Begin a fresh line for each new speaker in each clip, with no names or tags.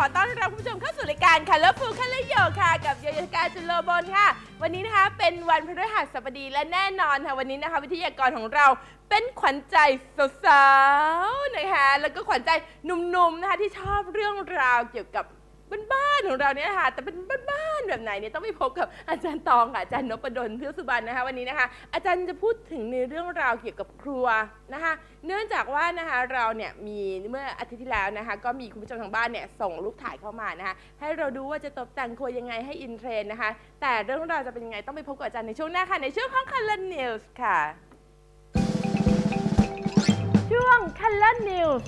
อต้อนรับคุณผู้ชมเข้าสู่รายการ Colorful Color Yo ค่ะกับโยโยการจุลบลค่ะวันนี้นะคะเป็นวันพฤหัสบดีและแน่นอนค่ะวันนี้นะคะวิทยากรของเราเป็นขวัญใจสาวๆนะคะแล้วก็ขวัญใจหนุ่มๆนะคะที่ชอบเรื่องราวเกี่ยวกับบ้านๆของเราเนี่ยค่ะแต่เป็นบ้านๆแบบไหนเนี่ยต้องไปพบกับอาจารย์ตองค่ะอาจารย์นพดลเพื่อสุบรรณนะคะวันนี้นะคะอาจารย์จะพูดถึงในเรื่องราวเกี่ยวกับครัวนะคะเนื่องจากว่านะคะเราเนี่ยมีเมื่ออาทิตย์ที่แล้วนะคะก็มีคุณผู้ชมทางบ้านเนี่ยส่งรูปถ่ายเข้ามานะคะให้เราดูว่าจะตกแต่งครัวยังไงให้อินเทรนด์นะคะแต่เรื่องราวจะเป็นยังไงต้องไปพบกับอาจารย์ในช่วงหน้าค่ะในช่วงของ Color News ค่ะช่วง Color News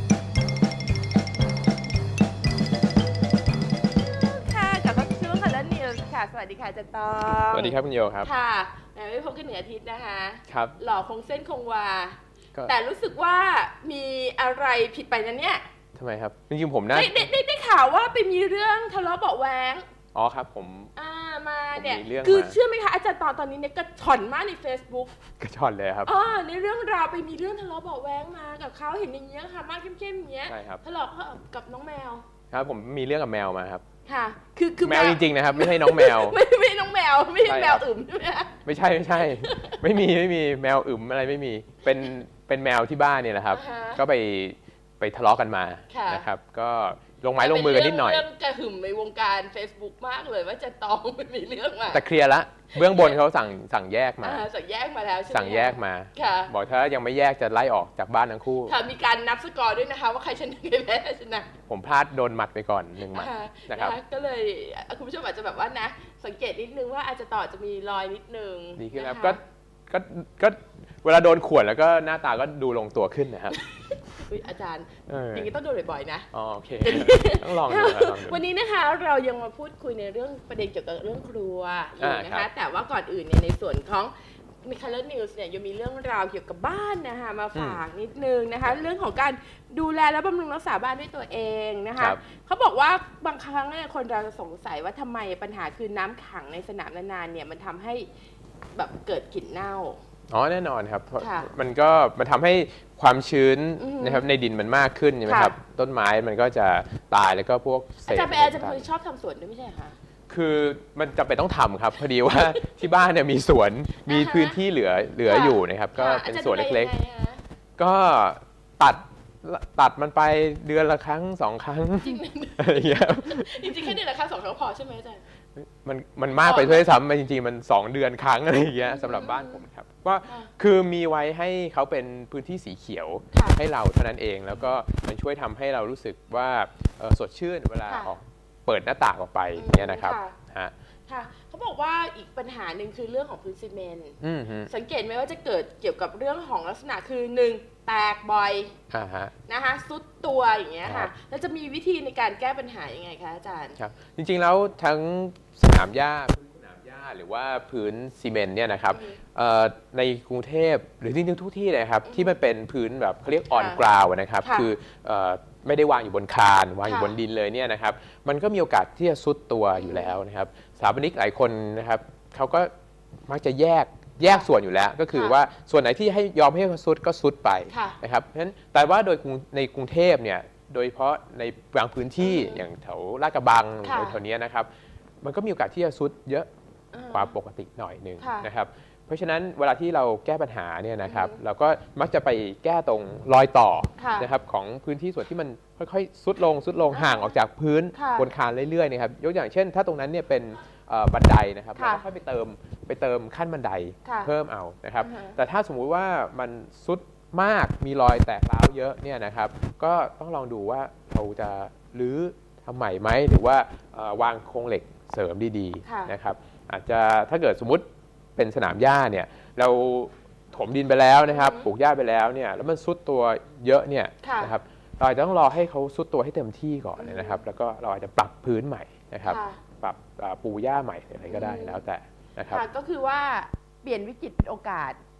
สวัสดีค่ะอาจารย์ตอง
สวัสดีครับคุณโยครับ
ค่ะไม่พบกันเหนืออาทิตย์นะคะ
ครับ
หล่อคงเส้นคงวาแต่รู้สึกว่ามีอะไรผิดไปนะเนี่ย
ทำไมครับจริงๆผม
ได้ข่าวว่าไปมีเรื่องทะเลาะเบาะแว้ง
อ๋อครับผม
มาเนี่ยคือเชื่อไหมคะอาจารย์ตอนนี้เนี่ยกระชอนมากใน Facebook
กระชอนเลยครับ
ในเรื่องราวไปมีเรื่องทะเลาะเบาะแว้งมากับเขาเห็นอย่างเงี้ยค่ะมากเข้มๆอย่างเงี้ยทะเลาะกับน้องแมว
ครับผมมีเรื่องกับแมวมาครับ
ค่ะคือ
แมวจริงๆนะครับไม่ใช่น้องแมว
ไม่น้องแมวไม่ใช่แมวอึมใช่ไหม
ไม่ใช่ไม่มีแมวอึมอะไรไม่มีเป็นแมวที่บ้านเนี่ยแหละครับก็ไปทะเลาะกันมานะครับก็ลงไม้ลงมือกันนิดหน่อย
เรื่องจะหึ่มในวงการ Facebook มากเลยว่าจะตองไม่มีเรื่องมา
แต่เคลียร์ละเบื้องบนเขาสั่งแยกมา
สั่งแยกมาแล้วใช่ไหม
สั่งแยกมาบอกถ้ายังไม่แยกจะไล่ออกจากบ้านทั้งคู่
ค่ะมีการนับสกอร์ด้วยนะคะว่าใครชนะใครแพ้ชนะ
ผมพลาดโดนหมัดไปก่อน1 หมัดนะครับ
ก็เลยคุณผู้ชมอาจจะแบบว่านะสังเกตนิดนึงว่าอาจจะต่อจะมีรอยนิดนึง
ดีขึ้นครับก็เวลาโดนข่วนแล้วก็หน้าตาก็ดูลงตัวขึ้นนะครับ
อาจารย์อย่างนี้ต้องโดนบ่อยๆนะ
โอเคต้องลองดู
วันนี้นะคะเรายังมาพูดคุยในเรื่องประเด็นเกี่ยวกับเรื่องครัวอยู่นะคะแต่ว่าก่อนอื่นเนี่ยในส่วนของมี Color News เนี่ยยังมีเรื่องราวเกี่ยวกับบ้านนะคะมาฝากนิดนึงนะคะเรื่องของการดูแลและบำรุงรักษาบ้านด้วยตัวเองนะคะเขาบอกว่าบางครั้งเนี่ยคนเราจะสงสัยว่าทำไมปัญหาคือน้ำขังในสนามนานๆเนี่ยมันทำให้แบบเกิดกลิ่นเน่า
แน่นอนครับมันทำให้ความชื้นนะครับในดินมันมากขึ้นใช่ไหมครับต้นไม้มันก็จะตายแล้วก็พวกเศษ
อาจารย์เป็นคนชอบทำสวนด้วยไม่ใช่คะ
คือมันจำเป็นต้องทำครับพอดีว่าที่บ้านเนี่ยมีสวนมีพื้นที่เหลืออยู่นะครับก็เป็นสวนเล็กๆก็ตัดมันไปเดือนละครั้ง2 ครั้งอะไรอย่างเงี้ย
จริงๆแค่เดือนละครั้ง2 ครั้งพอใช่ไหมอาจารย์
มันมากไปด้วยซ้ำมันจริงๆมัน2 เดือนครั้งอะไรอย่างเงี้ยสำหรับบ้านผมครับว่าคือมีไว้ให้เขาเป็นพื้นที่สีเขียวให้เราเท่านั้นเองแล้วก็มันช่วยทำให้เรารู้สึกว่าสดชื่นเวลาออกเปิดหน้าต่างออกไปเนี่ยนะครับ
ค่ะเขาบอกว่าอีกปัญหาหนึ่งคือเรื่องของพื้นซีเมนต์สังเกตไหมว่าจะเกิดเกี่ยวกับเรื่องของลักษณะคือ1แตกบ่อยนะคะซุดตัวอย่างเงี้ยค่ะแล้วจะมีวิธีในการแก้ปัญหายังไงคะอาจารย์
ครับจริงๆแล้วทั้งสนามหญ้าหรือว่าพื้นซีเมนต์เนี่ยนะครับในกรุงเทพหรือจริงๆทุกที่เลยครับที่มันเป็นพื้นแบบเขาเรียกออนกราวนะครับคือไม่ได้วางอยู่บนคานวางอยู่บนดินเลยเนี่ยนะครับมันก็มีโอกาสที่จะซุดตัวอยู่แล้วนะครับสถาปนิกหลายคนนะครับเขาก็มักจะแยกส่วนอยู่แล้วก็คือว่าส่วนไหนที่ให้ยอมให้เขาซุดก็ซุดไปนะครับเพราะฉะนั้นแต่ว่าโดยในกรุงเทพเนี่ยโดยเฉพาะในบางพื้นที่อย่างแถวลาดกระบังแถวนี้นะครับมันก็มีโอกาสที่จะซุดเยอะกว่าปกติหน่อยนึงนะครับเพราะฉะนั้นเวลาที่เราแก้ปัญหาเนี่ยนะครับเราก็มักจะไปแก้ตรงรอยต่อนะครับของพื้นที่ส่วนที่มันค่อยๆซุดลงห่างออกจากพื้นบนคานเรื่อยๆนะครับยกอย่างเช่นถ้าตรงนั้นเนี่ยเป็นบันไดนะครับเราก็ค่อยไปเติมขั้นบันไดเพิ่มเอานะครับแต่ถ้าสมมุติว่ามันซุดมากมีรอยแตกร้าวเยอะเนี่ยนะครับก็ต้องลองดูว่าเราจะรื้อทำใหม่ไหมหรือว่าวางโครงเหล็กเสริมดีๆนะครับอาจจะถ้าเกิดสมมุติเป็นสนามหญ้าเนี่ยเราถมดินไปแล้วนะครับปลูกหญ้าไปแล้วเนี่ยแล้วมันซุดตัวเยอะเนี่ยนะครับเราอาจจะต้องรอให้เขาซุดตัวให้เต็มที่ก่อนนะครับแล้วก็เราอาจจะปรับพื้นใหม่นะครับปรับปูหญ้าใหม่อะไรก็ได้แล้วแต่นะครับ
ก็คือว่าเปลี่ยนวิกฤตเป็นโอกาส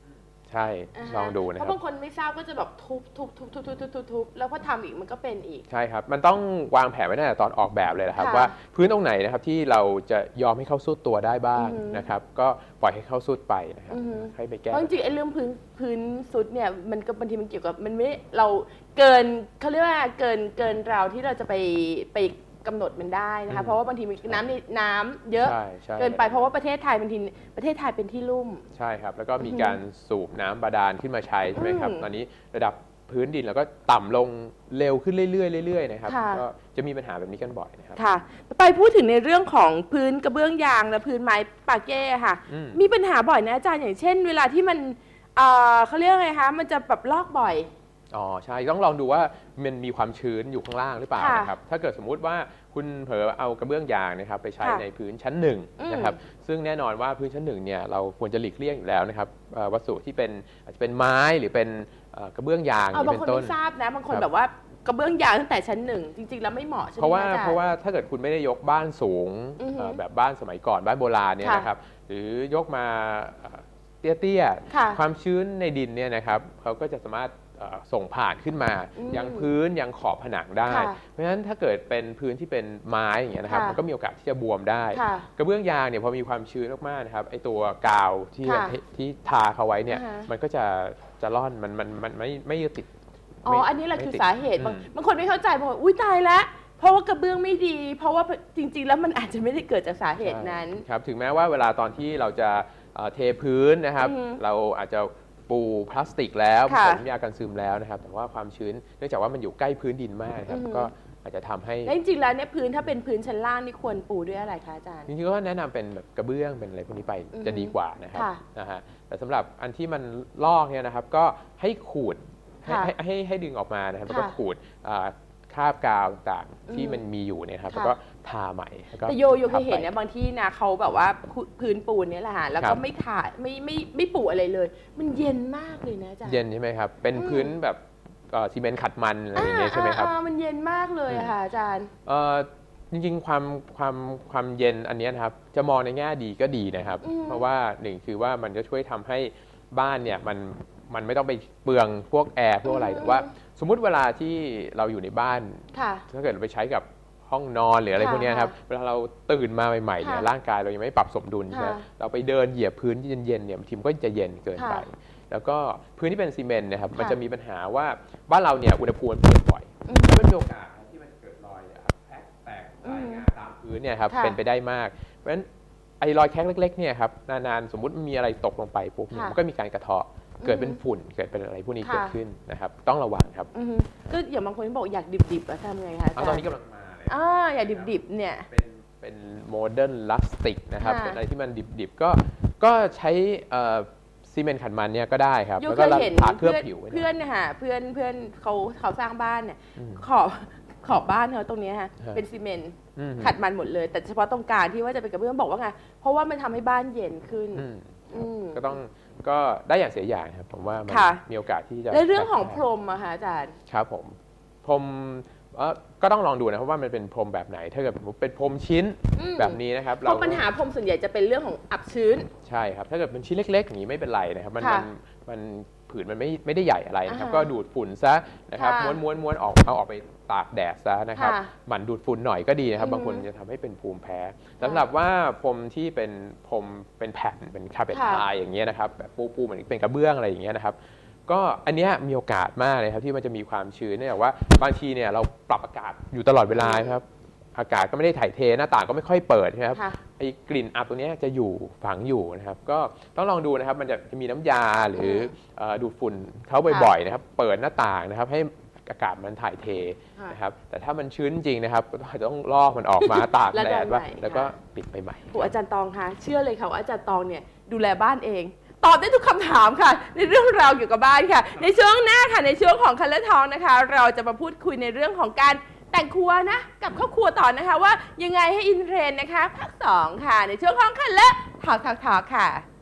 ใช่ลองดูนะค
เพ
รับ
ราะบางคนไม่ทราบก็จะแบบทุบแล้วพอทำอีกมันก็เป็นอีก
ใช่ครับมันต้องวางแผนไว้ตั้งแต่ตอนออกแบบเลยนะครับ
ค่ะ
ว่าพื้นตรงไหนนะครับที่เราจะยอมให้เข้าสุดตัวได้บ้างนะครับก็ปล่อยให้เข้าสุดไปนะครับให้ไปแก้
เพราะจริงๆไอ้เรื่องพื้นสุดเนี่ยมันก็บางทีมันเกี่ยวกับมันไม่เราเกินเขาเรียกว่าเกินเราที่เราจะไปกำหนดมันได้นะคะเพราะว่าบางทีน้ำเยอะเกินไปเพราะว่าประเทศไทยบางทีประเทศไทยเป็นที่ลุ่ม
ใช่ครับแล้วก็มีการสูบน้ำบาดาลขึ้นมาใช้ใช่ไหมครับตอนนี้ระดับพื้นดินแล้วก็ต่ำลงเร็วขึ้นเรื่อยๆนะครับก็จะมีปัญหาแบบนี้กันบ่อยนะครับ
ค่ะไปพูดถึงในเรื่องของพื้นกระเบื้องยางและพื้นไม้ปาเก้ค่ะมีปัญหาบ่อยนะอาจารย์อย่างเช่นเวลาที่มันเขาเรียกไงคะมันจะแบบลอกบ่อย
อ๋อใช่ต้องลองดูว่ามันมีความชื้นอยู่ข้างล่างหรือเปล่านะครับถ้าเกิดสมมุติว่าคุณเผลอเอากระเบื้องยางนะครับไปใช้ในพื้นชั้นหนึ่งนะครับซึ่งแน่นอนว่าพื้นชั้นหนึ่งเนี่ยเราควรจะหลีกเลี่ยงอยู่แล้วนะครับวัสดุที่เป็นอาจจะเป็นไม้หรือเป็นกระเบื้องยาง
บางคนไม่ทราบนะบางคนแบบว่ากระเบื้องยางตั้งแต่ชั้นหนึ่งจริงๆแล้วไม่เหมาะใช่ไหม
เพราะว่าถ้าเกิดคุณไม่ได้ยกบ้านสูงแบบบ้านสมัยก่อนบ้านโบราณเนี่ยนะครับหรือยกมาเตี้ยๆความชื้นในดินเนี่ยนะครับเขาก็จะสามารถส่งผ่านขึ้นมายังพื้นยังขอบผนังได้เพราะฉะนั้นถ้าเกิดเป็นพื้นที่เป็นไม้อย่างเงี้ยนะครับมันก็มีโอกาสที่จะบวมได้กระเบื้องยางเนี่ยพอมีความชื้นมากๆนะครับไอตัวกาวที่ทาเขาไว้เนี่ยมันก็จะร่อนมันไม่ยึดติด
อันนี้แหละคือสาเหตุบางคนไม่เข้าใจบอกอุ้ยตายแล้วเพราะว่ากระเบื้องไม่ดีเพราะว่าจริงๆแล้วมันอาจจะไม่ได้เกิดจากสาเหตุนั้น
ครับถึงแม้ว่าเวลาตอนที่เราจะเทพื้นนะครับเราอาจจะปูพลาสติกแล้วผสมยากันซึมแล้วนะครับแต่ว่าความชื้นเนื่องจากว่ามันอยู่ใกล้พื้นดินมากครับก็อาจจะทำให้
จริงๆแล้วเนี่ยพื้นถ้าเป็นพื้นชั้นล่างนี่ควรปูด้วยอะไรคะอาจารย์
จริงๆก็แนะนำเป็นแบบกระเบื้องเป็นอะไรพวกนี้ไปจะดีกว่านะครับแต่สำหรับอันที่มันลอกเนี่ยนะครับก็ให้ขูดให้ดึงออกมานะครับแล้วก็ขูดคราบกาวต่างๆที่มันมีอยู่เนี่ยครับแล้วก็ทาใหม่
แต่โยเคยเห็นเนี่ยบางที่นะเขาแบบว่าพื้นปูนเนี่ยแหละฮะแล้วก็ไม่ทาไม่ปูอะไรเลยมันเย็นมากเลยนะอาจารย์
เย็นใช่ไหมครับเป็นพื้นแบบซีเมนต์ขัดมันอะไรอย่างเงี้ยใช่ไหมครับ
มันเย็นมากเลยค่ะอาจารย์
จริงๆความเย็นอันนี้นะครับจะมองในแง่ดีก็ดีนะครับเพราะว่าหนึ่งคือว่ามันจะช่วยทำให้บ้านเนี่ยมันไม่ต้องไปเปลืองพวกแอร์พวกอะไรแต่ว่าสมมุติเวลาที่เราอยู่ในบ้านถ้าเกิดเราไปใช้กับห้องนอนหรืออะไรพวกนี้ครับเวลาเราตื่นมาใหม่ๆเนี่ยร่างกายเรายังไม่ปรับสมดุลใช่ไหมเราไปเดินเหยียบพื้นที่เย็นๆเนี่ยบางทีมันก็จะเย็นเกินไปแล้วก็พื้นที่เป็นซีเมนต์นะครับมันจะมีปัญหาว่าบ้านเราเนี่ยอุณหภูมิเปลี่ยนบ่อยแล้วมันมีโอกาสที่มันเกิดรอยแตกรายงานตามพื้นเนี่ยครับเป็นไปได้มากเพราะฉะนั้นไอ้รอยแคกเล็กๆเนี่ยครับนานๆสมมุติมีอะไรตกลงไปปุ๊บมันก็มีการกระเทาะเกิดเป็นฝุ่นเกิดเป็นอะไรพวกนี้เกิดขึ้นนะครับต้องระวังครับ
ก็อย่างบางคนบอกอยากดิบๆทำไงคะ
ตอนนี้กำลังมาเลย
อยากดิบๆเนี่ย
เป็นโมเดิร์นลาสติกนะครับเป็นอะไรที่มันดิบๆก็ใช้ซีเมนต์ขัดมันเนี่ยก็ได้ครับ
แล้วก็ทาเคลือบผิวเพื่อนนะคะเพื่อนเขาสร้างบ้านเนี่ยขอบบ้านเขาตรงนี้ฮะเป็นซีเมนต์ขัดมันหมดเลยแต่เฉพาะตรงกลางที่ว่าจะเป็นกระเบื้องบอกว่าไงเพราะว่ามันทำให้บ้านเย็นขึ้น
ก็ได้อย่างเสียอย่างครับผมว่ามันมีโอกาสที่จะ
ในเรื่องของพรมอะคะอาจารย์
ครับผมพรมก็ต้องลองดูนะเพราะว่ามันเป็นพรมแบบไหนถ้าเกิดเป็นพรมชิ้นแบบนี้นะครับ
เพราะปัญหาพรมส่วนใหญ่จะเป็นเรื่องของอับชื้น
ใช่ครับถ้าเกิดเป็นชิ้นเล็กๆอย่างนี้ไม่เป็นไรนะครับมันผืนมันไม่ได้ใหญ่อะไรนะครับก็ดูดฝุ่นซะนะครับม้วนเอาออกไปตากแดดซะนะครับหมั่นดูดฝุ่นหน่อยก็ดีนะครับบางคนจะทำให้เป็นภูมิแพ้สำหรับว่าพรมที่เป็นพรมเป็นแผ่นเป็นคาร์เปตไทอย่างเงี้ยนะครับแบบปูเหมือนเป็นกระเบื้องอะไรอย่างเงี้ยนะครับก็อันนี้มีโอกาสมากเลยครับที่มันจะมีความชื้นเนื่องจากว่าบางทีเนี่ยเราปรับอากาศอยู่ตลอดเวลาครับอากาศก็ไม่ได้ถ่ายเทหน้าต่างก็ไม่ค่อยเปิดนะครับไอ้กลิ่นอับตัวนี้จะอยู่ฝังอยู่นะครับก็ต้องลองดูนะครับมันจะมีน้ำยาหรือดูดฝุ่นเขาบ่อยๆนะครับเปิดหน้าต่างนะครับให้อากาศมันถ่ายเทนะครับแต่ถ้ามันชื้นจริงนะครับก็ต้องลอกมันออกมาตากแดดแล้วก็ปิดไปใหม่
อาจารย์ตองคะเชื่อเลยค่ะว่าอาจารย์ตองเนี่ยดูแลบ้านเองตอบได้ทุกคำถามค่ะในเรื่องราวเกี่ยวกับบ้านค่ะในช่วงหน้าค่ะในช่วงของคันเลอร์ทองนะคะเราจะมาพูดคุยในเรื่องของการแต่งครัวนะกับครอบครัวต่อนะคะว่ายังไงให้อินเทรนด์นะคะภาค 2ค่ะในช่วงของคันเลอร์ทองค่ะ